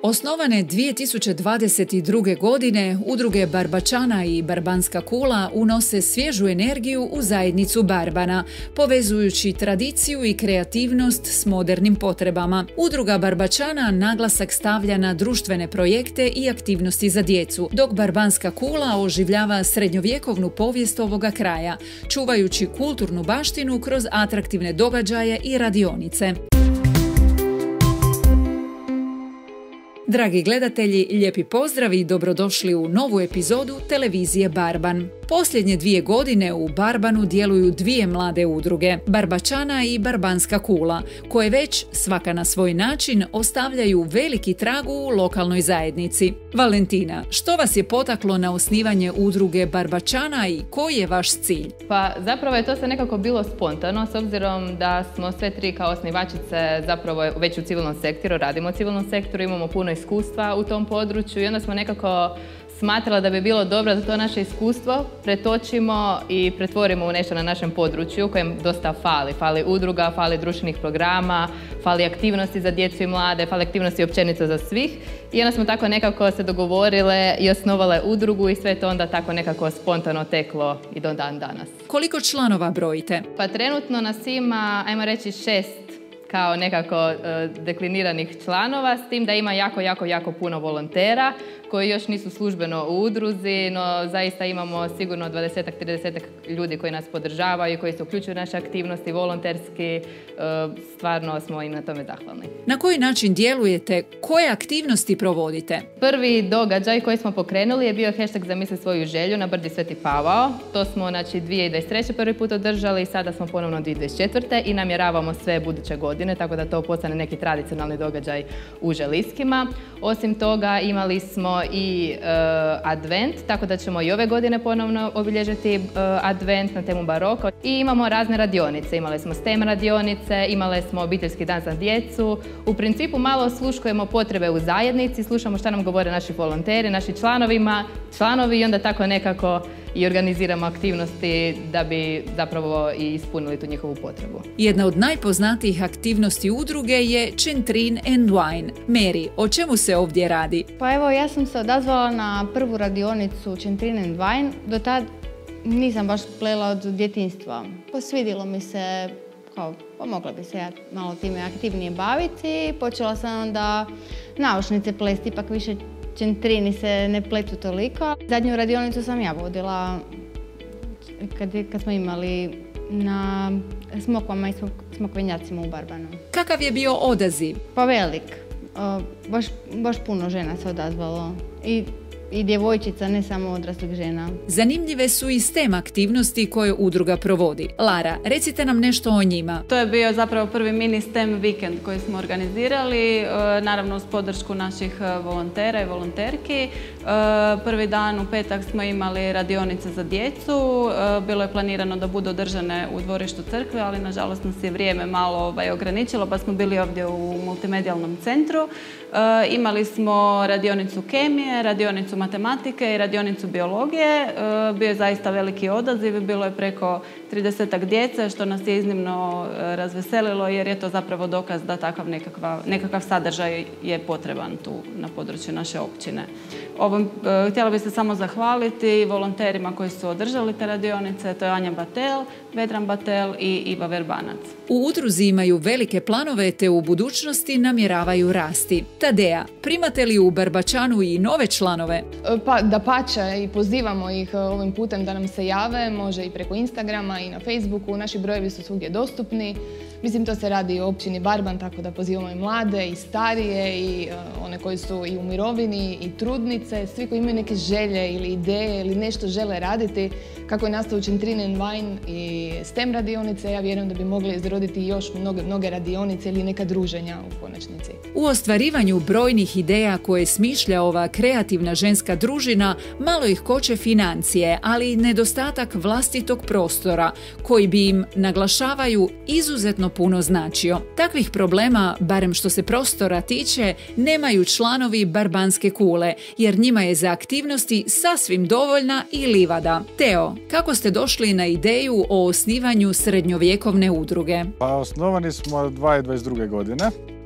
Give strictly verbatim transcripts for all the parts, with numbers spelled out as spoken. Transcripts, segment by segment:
Osnovane dvije tisuće dvadeset druge. godine, udruge Barbačana i Barbanska kula unose svježu energiju u zajednicu Barbana, povezujući tradiciju i kreativnost s modernim potrebama. Udruga Barbačana naglasak stavlja na društvene projekte i aktivnosti za djecu, dok Barbanska kula oživljava srednjovjekovnu povijest ovoga kraja, čuvajući kulturnu baštinu kroz atraktivne događaje i radionice. Dragi gledatelji, lijepi pozdrav i dobrodošli u novu epizodu televizije Barban. Posljednje dvije godine u Barbanu djeluju dvije mlade udruge, Barbačana i Barbanska kula, koje već, svaka na svoj način, ostavljaju veliki trag u lokalnoj zajednici. Valentina, što vas je potaklo na osnivanje udruge Barbačana i koji je vaš cilj? Pa zapravo je to sve nekako bilo spontano, s obzirom da smo sve tri kao osnivačice zapravo već u civilnom sektoru, radimo u civilnom sektoru, imamo puno iskustva u tom području i onda smo nekako smatrala da bi bilo dobro da to naše iskustvo pretočimo i pretvorimo u nešto na našem području kojem dosta fali. Fali udruga, fali društvenih programa, fali aktivnosti za djecu i mlade, fali aktivnosti općenito za svih. I onda smo tako nekako se dogovorile i osnovale udrugu i sve to onda tako nekako spontano teklo i do dan danas. Koliko članova brojite? Pa trenutno nas ima, ajmo reći, šest kao nekako uh, dekliniranih članova, s tim da ima jako, jako, jako puno volontera koji još nisu službeno u udruzi, no zaista imamo sigurno dvadesetak, tridesetak ljudi koji nas podržavaju, koji se uključuju u naše aktivnosti, volonterski, uh, stvarno smo im na tome zahvalni. Na koji način djelujete? Koje aktivnosti provodite? Prvi događaj koji smo pokrenuli je bio hashtag Zamisli svoju želju na brdi Sveti Pavao. To smo znači dvije tisuće dvadeset treće. prvi put održali i sada smo ponovno dvije tisuće dvadeset četvrte. i namjeravamo sve buduće godine, tako da to postane neki tradicionalni događaj u Želiskima. Osim toga imali smo i uh, advent, tako da ćemo i ove godine ponovno obilježiti uh, advent na temu baroka. I imamo razne radionice, imali smo STEM radionice, imali smo obiteljski dan za djecu. U principu malo osluškujemo potrebe u zajednici, slušamo šta nam govore naši volonteri, naši članovima, članovi i onda tako nekako i organiziramo aktivnosti da bi zapravo i ispunili tu njihovu potrebu. Jedna od najpoznatijih aktivnosti udruge je Centrine and Wine. Mary, o čemu se ovdje radi? Pa evo, ja sam se odazvala na prvu radionicu Centrine and Wine. Do tad nisam baš plela od djetinjstva. Posvidilo mi se, kao, pomogla bi se ja malo time aktivnije baviti. Počela sam onda naušnice plesti, ipak više centrini se ne pletu toliko. Zadnju radionicu sam ja vodila kad, kad smo imali na smokvama i smokvenjacima u Barbanu. Kakav je bio odaziv? Pa velik. O, baš, baš puno žena se odazvalo. I I djevojčica, ne samo odraslih žena. Zanimljive su i STEM aktivnosti koje udruga provodi. Lara, recite nam nešto o njima. To je bio zapravo prvi mini STEM vikend koji smo organizirali, naravno uz podršku naših volontera i volonterki. Prvi dan u petak smo imali radionice za djecu. Bilo je planirano da budu održane u dvorištu crkve, ali nažalost nas je vrijeme malo ovaj, ograničilo, pa smo bili ovdje u multimedijalnom centru. Imali smo radionicu kemije, radionicu matematike i radionicu biologije. Bio je zaista veliki odaziv, bilo je preko tridesetak djece, što nas je iznimno razveselilo jer je to zapravo dokaz da takav nekakav, nekakav sadržaj je potreban tu na području naše općine. Ovom, htjela bih se samo zahvaliti volonterima koji su održali te radionice, to je Anja Batel, Vedran Batel i Iva Verbanac. U udruzi imaju velike planove te u budućnosti namjeravaju rasti. Tadeja, primate li u Barbačanu i nove članove? Pa dapače, i pozivamo ih ovim putem da nam se jave, može i preko Instagrama i na Facebooku, naši brojevi su svugdje dostupni. Mislim, to se radi i o općini Barban, tako da pozivamo i mlade, i starije, i uh, one koji su i u mirovini, i trudnice, svi koji imaju neke želje ili ideje ili nešto žele raditi. Kako je nastao Centrine and Wine i STEM radionice, ja vjerujem da bi mogli izroditi još mnoge, mnoge radionice ili neka druženja u konačnici. U ostvarivanju brojnih ideja koje smišlja ova kreativna ženska družina, malo ih koče financije, ali i nedostatak vlastitog prostora, koji bi im, naglašavaju, izuzetno puno značio. Takvih problema, barem što se prostora tiče, nemaju članovi Barbanske kule, jer njima je za aktivnosti sasvim dovoljna i livada. Teo, kako ste došli na ideju o osnivanju srednjovjekovne udruge? Pa osnovani smo dvije tisuće dvadeset druge. godine.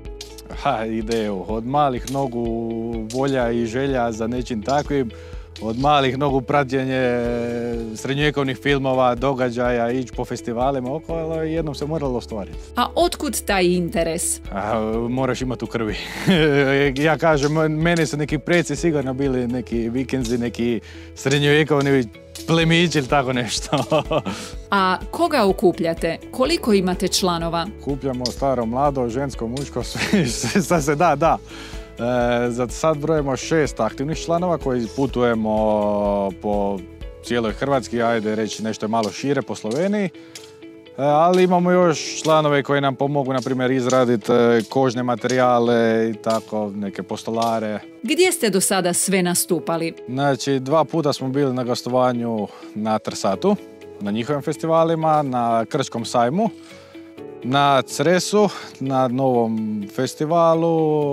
Ha, ideju. Od malih nogu volja i želja za nečim takvim, od malih nogu praćenje srednjovjekovnih filmova, događaja, ići po festivalima okolo i jednom se moralo ostvariti. A otkud taj interes? A, moraš imati u krvi. Ja kažem, meni su neki preci sigurno bili neki vikendzi, neki srednjovjekovni plemići ili tako nešto. A koga okupljate? Koliko imate članova? Kupljamo staro, mlado, žensko, muško, sve, sve se da, da. E, za sad brojimo šest aktivnih članova koji putujemo po cijeloj Hrvatskoj, ajde reći nešto malo šire po Sloveniji. E, ali imamo još članove koji nam pomogu, na primjer, izraditi kožne materijale i tako, neke postolare. Gdje ste do sada sve nastupali? Znači, dva puta smo bili na gostovanju na Trsatu, na njihovim festivalima, na Krčkom sajmu, na Cresu, na novom festivalu,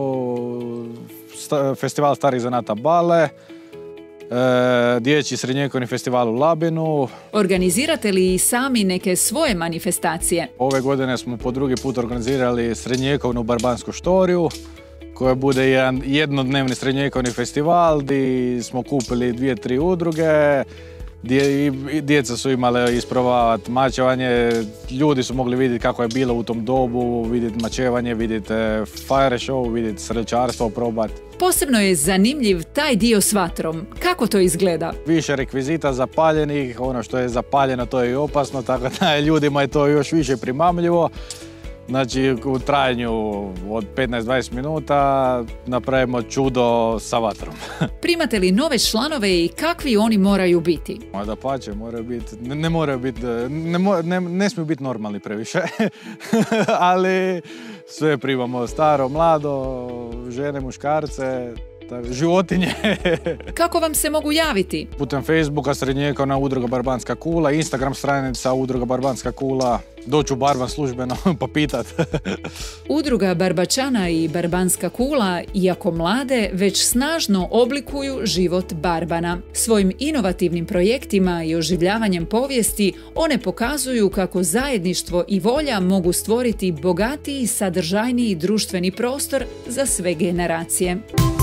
sta, festival starih zanata Bale, e, dječji srednjovjekovni festival u Labinu. Organizirate li i sami neke svoje manifestacije? Ove godine smo po drugi put organizirali srednjovjekovnu barbansku štoriju, koja bude jedan jednodnevni srednjovjekovni festival gdje smo kupili dvije, tri udruge. Dje, djeca su imale isprobavati mačevanje, ljudi su mogli vidjeti kako je bilo u tom dobu, vidjeti mačevanje, vidjeti fire show, vidjeti srđarstvo, probati. Posebno je zanimljiv taj dio s vatrom. Kako to izgleda? Više rekvizita zapaljenih, ono što je zapaljeno to je i opasno, tako da ljudima je to još više primamljivo. Znači, u trajanju od petnaest do dvadeset minuta napravimo čudo sa vatrom. Primate li nove članove i kakvi oni moraju biti? Ma da pače, moraju biti, ne, ne moraju biti, ne, ne, ne smiju biti normalni previše, ali sve primamo, staro, mlado, žene, muškarce, životinje. Kako vam se mogu javiti? Putem Facebooka srednjovjekovna udruga Barbanska kula, Instagram stranica udruga Barbanska kula, doću u Barban službeno popitat. Udruga Barbačana i Barbanska kula, iako mlade, već snažno oblikuju život Barbana. Svojim inovativnim projektima i oživljavanjem povijesti one pokazuju kako zajedništvo i volja mogu stvoriti bogatiji i sadržajniji društveni prostor za sve generacije.